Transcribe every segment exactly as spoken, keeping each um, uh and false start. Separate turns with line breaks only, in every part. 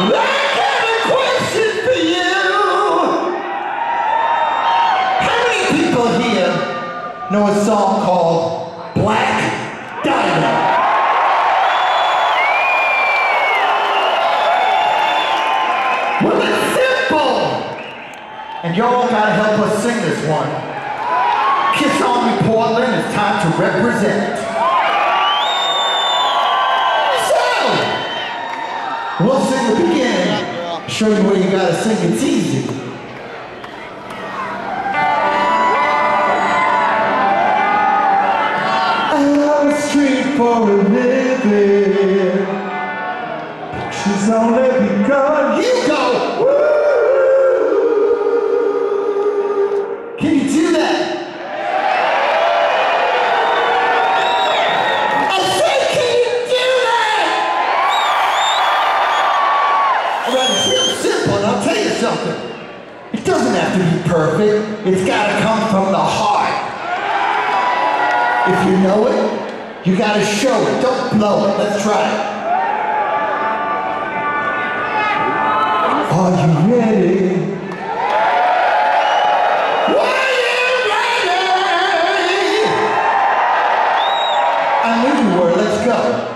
Know a song called Black Diamond. Well, it's simple, and y'all gotta help us sing this one. Kiss Army Portland, it's time to represent. So, we'll sing the beginning, show you where you gotta sing. It's easy. For a living, she's only begun. You go. Woo! Can you do that? I said, can you do that? Alright, it's real simple, and I'll tell you something. It doesn't have to be perfect. It's got to come from the heart. If you know it, you gotta show it, don't blow it. Let's try it. Are you ready? Are you ready? I knew you were, let's go.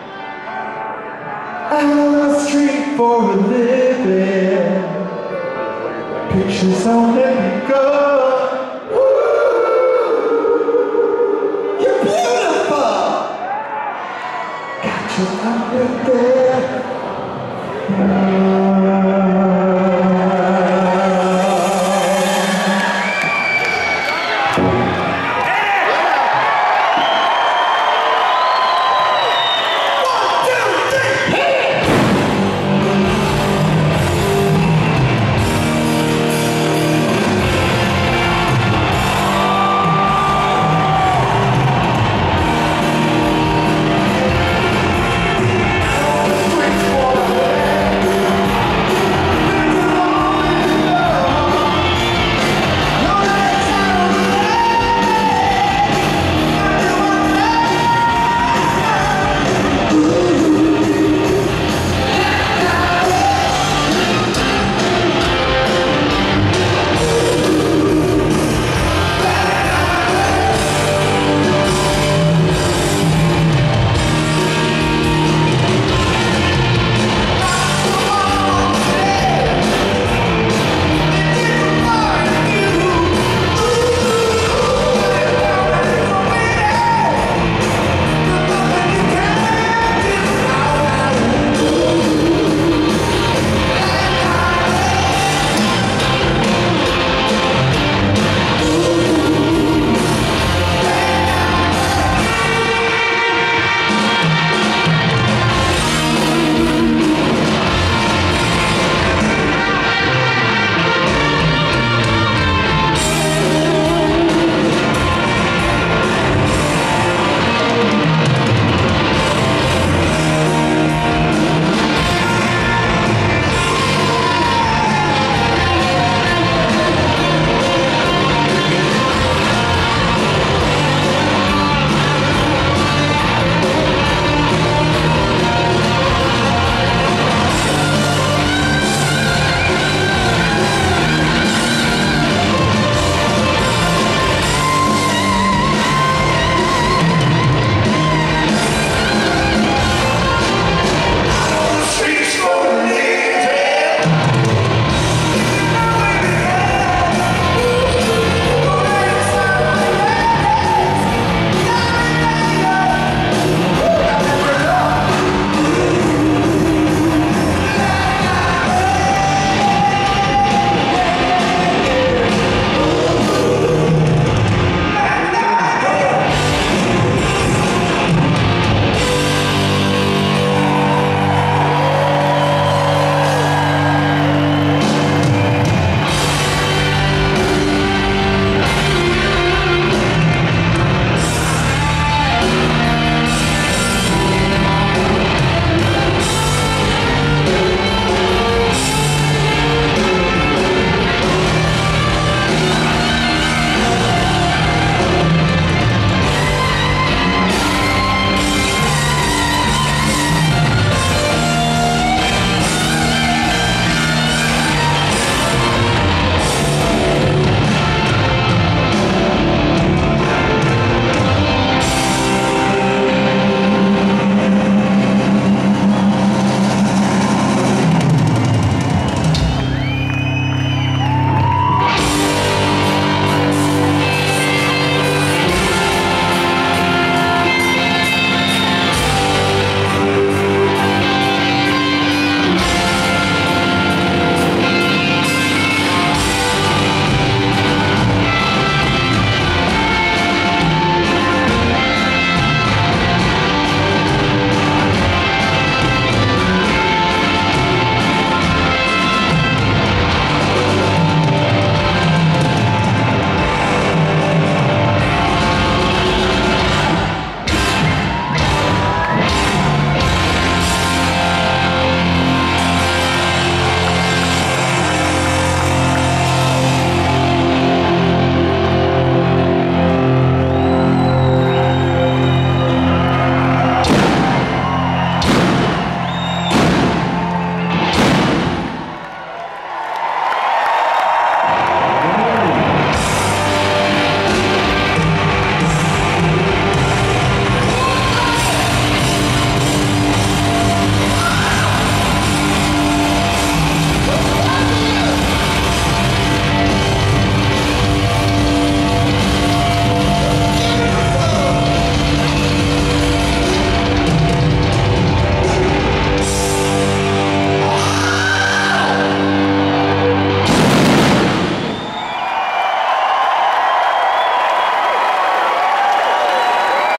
Out on the street for a living, pictures on every go. You're under there.